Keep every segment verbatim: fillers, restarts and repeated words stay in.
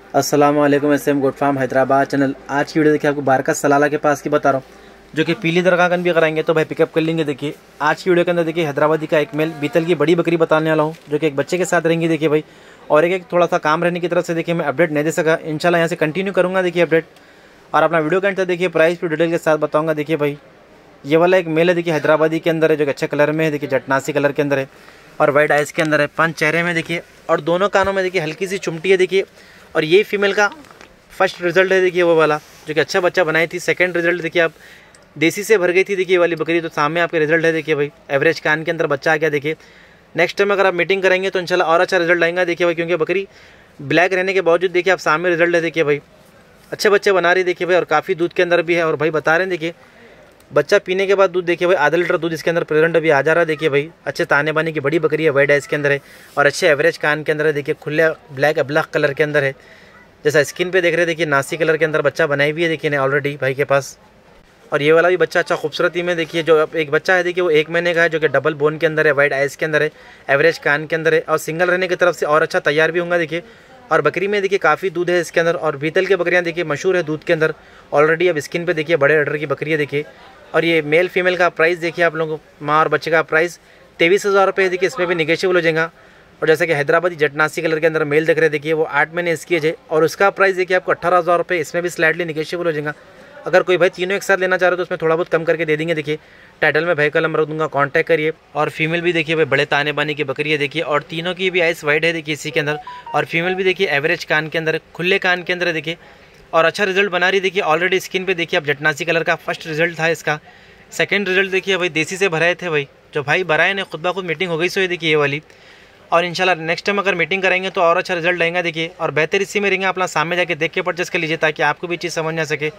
अस्सलाम वालेकुम। S M goat farm Hyderabad channel. आज की वीडियो देखिए आपको बारका सलाला के पास की बता रहा हूँ, जो कि पीली दरगाहगन भी कराएंगे तो भाई पिकअप कर लेंगे। देखिए आज की वीडियो के अंदर देखिए हैदराबादी का एक मेल बीतल की बड़ी बकरी बताने वाला हूँ, जो कि एक बच्चे के साथ रहेंगी। देखिए भाई, और एक एक थोड़ा सा काम रहने की तरफ से देखिए मैं अपडेट नहीं दे सका। इंशाल्लाह यहाँ से कंटिन्यू करूँगा देखिए अपडेट, और अपना वीडियो के अंदर देखिए प्राइस भी डिटेल के साथ बताऊँगा। देखिए भाई, ये वाला एक मेल है देखिए हैदराबादी के अंदर है, जो कि अच्छे कलर में है। देखिए जटनासी कलर के अंदर है और वाइट आइस के अंदर है। पंच चेहरे में देखिए, और दोनों कानों में देखिए हल्की सी चुमटी है देखिए। और ये फीमेल का फर्स्ट रिजल्ट है देखिए, वो वाला जो कि अच्छा बच्चा बनाई थी। सेकंड रिजल्ट देखिए आप देसी से भर गई थी देखिए वाली बकरी, तो सामने आपके रिजल्ट है देखिए भाई। एवरेज कान के अंदर बच्चा आ गया देखिए। नेक्स्ट टाइम अगर आप मीटिंग करेंगे तो इंशाल्लाह और अच्छा रिजल्ट आएगा देखिए भाई, क्योंकि बकरी ब्लैक रहने के बावजूद देखिए आप सामने रिजल्ट है देखिए भाई। अच्छे बच्चे बना रही देखिए भाई, और काफ़ी दूध के अंदर भी है। और भाई बता रहे हैं देखिए, बच्चा पीने के बाद दूध देखिए भाई आधा लीटर दूध इसके अंदर प्रेजेंट अभी आ जा रहा है देखिए भाई। अच्छे ताने बाने की बड़ी बकरी है, वाइट आइस के अंदर है और अच्छे एवरेज कान के अंदर है देखिए। खुले ब्लैक अब्लक कलर के अंदर है, जैसा स्किन पे देख रहे हैं देखिए। नासी कलर के अंदर बच्चा बनाई हुई है देखिए ऑलरेडी भाई के पास। और ये वाला भी बच्चा अच्छा खूबसूरती में देखिए, जो एक बच्चा है देखिए वो एक महीने का है, जो कि डबल बोन के अंदर है, वाइट आइस के अंदर है, एवरेज कान के अंदर है, और सिंगल रहने की तरफ से और अच्छा तैयार भी होगा देखिए। और बकरी में देखिए काफ़ी दूध है इसके अंदर, और बीतल की बकरियाँ देखिए मशहूर है दूध के अंदर ऑलरेडी। अब स्किन पे देखिए बड़े ऑर्डर की बकरी है देखिए। और ये मेल फीमेल का प्राइस देखिए आप लोगों को, माँ और बच्चे का प्राइस तेईस हज़ार रुपये देखिए। इसमें भी निगेशियबल हो जाएगा। और जैसे कि हैदराबादी जटनासी कलर के अंदर मेल देख रहे हैं देखिए, वो आठ महीने इसकी एज है, और उसका प्राइस देखिए आपको अठारह हज़ार रुपये। इसमें भी स्लाइटली निगेशियबल हो जाएगा। अगर कोई भाई तीनों एक साथ लेना चाह रहे हो तो उसमें थोड़ा बहुत कम करके दे देंगे देखिए। टाइटल में भाई का नंबर दूंगा, कांटेक्ट करिए। और फीमेल भी देखिए भाई बड़े ताने बाने की बकरी है देखिए, और तीनों की भी आइस वाइड है देखिए इसी के अंदर। और फीमेल भी देखिए एवरेज कान के अंदर, खुले कान के अंदर है देखिए, और अच्छा रिजल्ट बना रही देखिए। ऑलरेडी स्किन पे देखिए आप जटनासी कलर का फर्स्ट रिजल्ट था इसका। सेकंड रिजल्ट देखिए भाई देसी से भराए थे भाई, जो भाई भराए ने खुद ब खुद मीटिंग हो गई सो ये देखिए ये वाली। और इंशाल्लाह नेक्स्ट टाइम अगर मीटिंग करेंगे तो और अच्छा रिजल्ट आएगा देखिए। और बेहतर इसी में रहेंगे, अपना सामने जाके देख के परचेस कर लीजिए, ताकि आपको भी चीज़ समझ ना सके।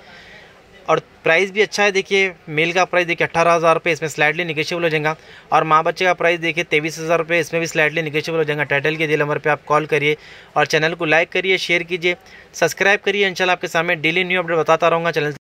और प्राइस भी अच्छा है देखिए। मेल का प्राइस देखिए अट्ठारह हज़ार रुपये, इसमें स्लाइटली निगेशियबल हो जाएगा। और माँ बच्चे का प्राइस देखिए तेईस हज़ार रुपये, इसमें भी स्लाइटली निगेशियबल हो जाएगा। टाइटल के दिए नंबर पे आप कॉल करिए, और चैनल को लाइक करिए, शेयर कीजिए, सब्सक्राइब करिए। इंशाल्लाह आपके सामने डेली न्यू अपडेट बताता रहूँगा चैनल।